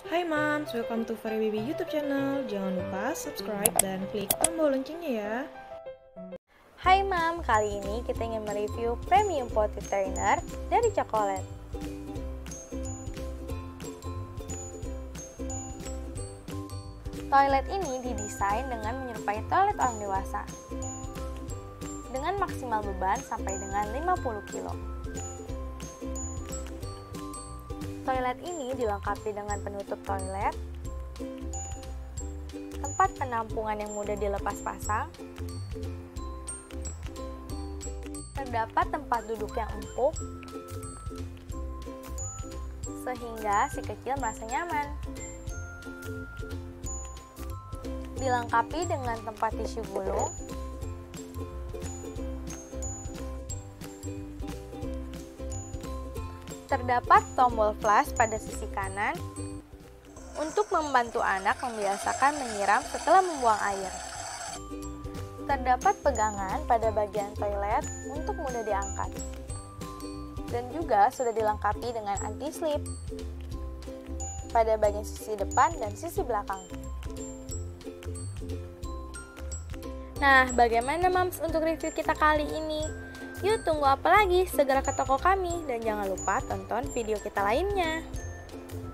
Hai Mams, welcome to Furry Baby YouTube channel. Jangan lupa subscribe dan klik tombol loncengnya ya. Hai Mam, kali ini kita ingin mereview premium potty trainer dari Chocolate. Toilet ini didesain dengan menyerupai toilet orang dewasa dengan maksimal beban sampai dengan 50 kg. Toilet ini dilengkapi dengan penutup toilet, tempat penampungan yang mudah dilepas pasang, terdapat tempat duduk yang empuk, sehingga si kecil merasa nyaman. Dilengkapi dengan tempat tisu gulung, terdapat tombol flush pada sisi kanan untuk membantu anak membiasakan menyiram setelah membuang air. Terdapat pegangan pada bagian toilet untuk mudah diangkat. Dan juga sudah dilengkapi dengan anti-slip pada bagian sisi depan dan sisi belakang. Nah, bagaimana Mams untuk review kita kali ini? Yuk, tunggu apa lagi? Segera ke toko kami dan jangan lupa tonton video kita lainnya.